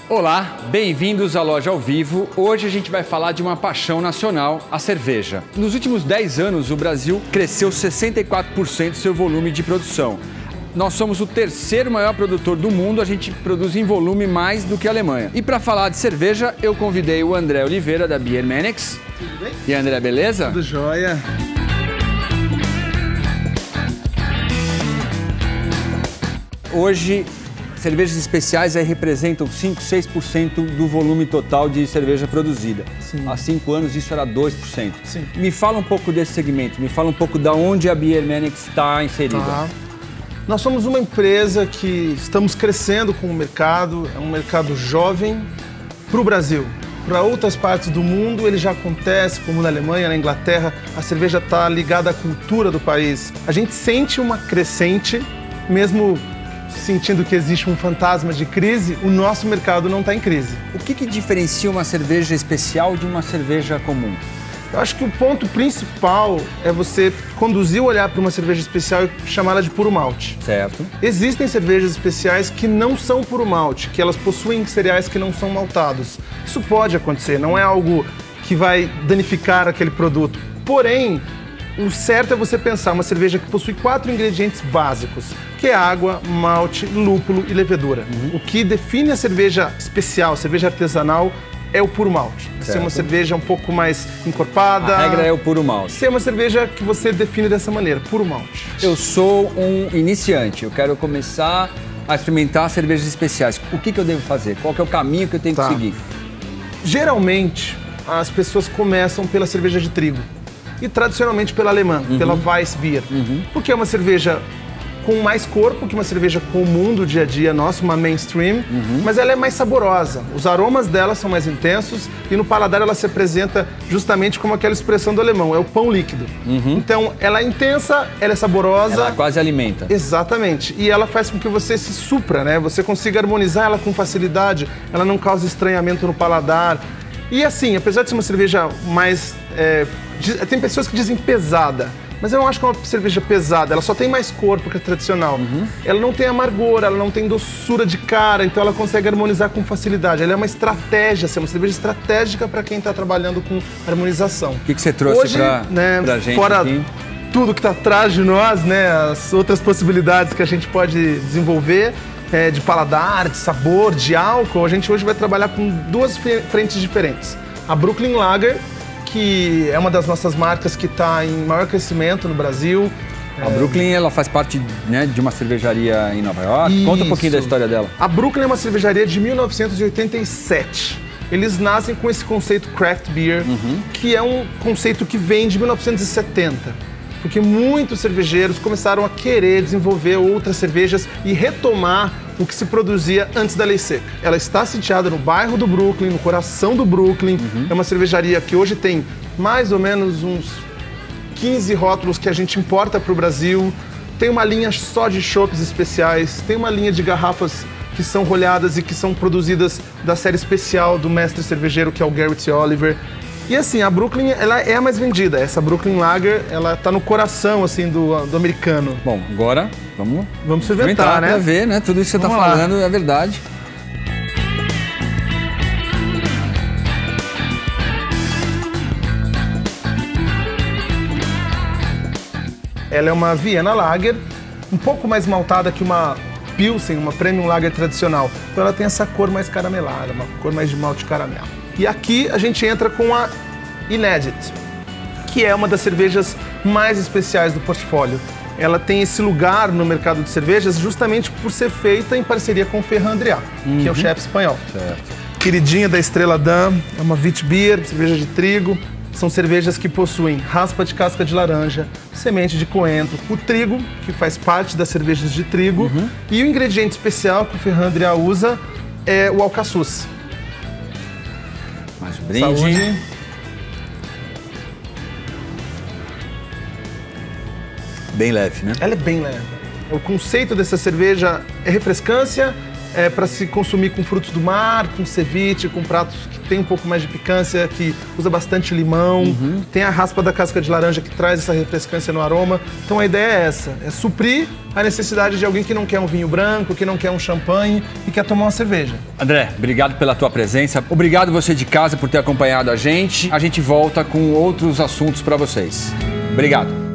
Olá, bem-vindos à Loja ao Vivo. Hoje a gente vai falar de uma paixão nacional, a cerveja. Nos últimos 10 anos, o Brasil cresceu 64% seu volume de produção. Nós somos o terceiro maior produtor do mundo, a gente produz em volume mais do que a Alemanha. E para falar de cerveja, eu convidei o André Oliveira, da Biermanics. Tudo bem? E André, beleza? Tudo jóia. Hoje, cervejas especiais aí representam 5, 6% do volume total de cerveja produzida. Sim. Há 5 anos isso era 2%. Sim. Me fala um pouco desse segmento, me fala um pouco de onde a Biermanics está inserida. Nós somos uma empresa que estamos crescendo com o mercado, é um mercado jovem para o Brasil. Para outras partes do mundo ele já acontece, como na Alemanha, na Inglaterra, a cerveja está ligada à cultura do país. A gente sente uma crescente, mesmo sentindo que existe um fantasma de crise, o nosso mercado não está em crise. O que diferencia uma cerveja especial de uma cerveja comum? Eu acho que o ponto principal é você conduzir o olhar para uma cerveja especial e chamá-la de puro malte. Certo. Existem cervejas especiais que não são puro malte, que elas possuem cereais que não são maltados. Isso pode acontecer, não é algo que vai danificar aquele produto. Porém, o certo é você pensar uma cerveja que possui 4 ingredientes básicos, que é água, malte, lúpulo e levedura. O que define a cerveja especial, a cerveja artesanal, é o puro malte. Ser uma cerveja um pouco mais encorpada. A regra é o puro malte. Ser uma cerveja que você define dessa maneira, puro malte. Eu sou um iniciante, eu quero começar a experimentar cervejas especiais. O que eu devo fazer? Qual que é o caminho que eu tenho que seguir? Geralmente, as pessoas começam pela cerveja de trigo. E tradicionalmente pela alemã, pela Weissbier. Porque é uma cerveja com mais corpo que uma cerveja comum do dia a dia nosso, uma mainstream, mas ela é mais saborosa. Os aromas dela são mais intensos e no paladar ela se apresenta justamente como aquela expressão do alemão, é o pão líquido. Então ela é intensa, ela é saborosa. Ela quase alimenta. Exatamente. E ela faz com que você se supra, né? Você consiga harmonizar ela com facilidade, ela não causa estranhamento no paladar. E assim, apesar de ser uma cerveja mais... tem pessoas que dizem pesada, mas eu não acho que é uma cerveja pesada, ela só tem mais corpo que a tradicional. Ela não tem amargor, ela não tem doçura de cara, então ela consegue harmonizar com facilidade. Ela é uma estratégia, assim, uma cerveja estratégica para quem está trabalhando com harmonização. O que você trouxe hoje, pra gente fora aqui? Tudo que está atrás de nós, né, as outras possibilidades que a gente pode desenvolver, de paladar, de sabor, de álcool, a gente hoje vai trabalhar com 2 frentes diferentes. A Brooklyn Lager, que é uma das nossas marcas que está em maior crescimento no Brasil. A Brooklyn, ela faz parte, né, de uma cervejaria em Nova York. Isso. Conta um pouquinho da história dela. A Brooklyn é uma cervejaria de 1987. Eles nascem com esse conceito craft beer, que é um conceito que vem de 1970. Porque muitos cervejeiros começaram a querer desenvolver outras cervejas e retomar o que se produzia antes da lei seca. Ela está sitiada no bairro do Brooklyn, no coração do Brooklyn. É uma cervejaria que hoje tem mais ou menos uns 15 rótulos que a gente importa para o Brasil. Tem uma linha só de chopps especiais, tem uma linha de garrafas que são rolhadas e que são produzidas da série especial do mestre cervejeiro, que é o Garrett Oliver. E assim, a Brooklyn, ela é a mais vendida. Essa Brooklyn Lager, ela tá no coração, assim, do americano. Bom, agora vamos experimentar, né? Pra ver, né? Tudo isso que você tá falando é verdade. Ela é uma Vienna Lager, um pouco mais maltada que uma Pilsen, uma Premium Lager tradicional. Então ela tem essa cor mais caramelada, uma cor mais de malte caramelo. E aqui a gente entra com a Inédit, que é uma das cervejas mais especiais do portfólio. Ela tem esse lugar no mercado de cervejas justamente por ser feita em parceria com o Ferran Adrià, que é o chefe espanhol. Certo. Queridinha da Estrela Damm, é uma Witbier, cerveja de trigo. São cervejas que possuem raspa de casca de laranja, semente de coentro, o trigo, que faz parte das cervejas de trigo, e o ingrediente especial que o Ferran Adrià usa é o alcaçuz. Mais um brinde. Saúde. Bem leve, né? Ela é bem leve. O conceito dessa cerveja é refrescância para se consumir com frutos do mar, com ceviche, com pratos que tem um pouco mais de picância, que usa bastante limão. Tem a raspa da casca de laranja que traz essa refrescância no aroma. Então a ideia é essa, é suprir a necessidade de alguém que não quer um vinho branco, que não quer um champanhe e quer tomar uma cerveja. André, obrigado pela tua presença. Obrigado você de casa por ter acompanhado a gente. A gente volta com outros assuntos para vocês. Obrigado.